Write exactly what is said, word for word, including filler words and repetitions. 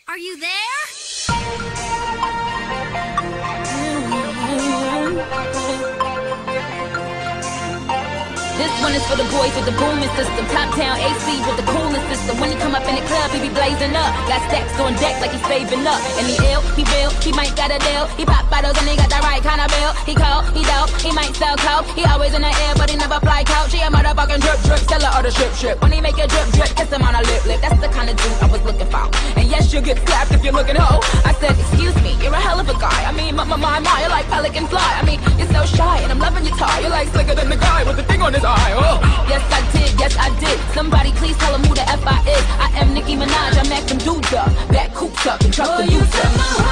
Are you there? This one is for the boys with the booming system. Top town A C with the coolest system. When he come up in the club, he be blazing up. Got stacks on deck like he's saving up. And he ill, he real, he might got a deal. He pop bottles and he got the right kind of bill. He cold, he dope, he might sell coke. He always in the air, but he never fly couch. He a motherfucking drip drip, seller of the ship ship. When he make a drip drip, kiss him on a lip lip. That's the kind of dude I was looking for. And yes, you'll get slapped if you're looking ho. I said, excuse me, you're a hell of a guy. I mean, my my my, my you're like pelican fly. I mean, you're so shy and I'm loving your tie. You're like slicker than the guy with the thing on his eye. Oh. Yes, I did, yes, I did. Somebody please tell him who the F I is. I am Nicki Minaj, I'm acting dudes up. Back coops up and trust the user.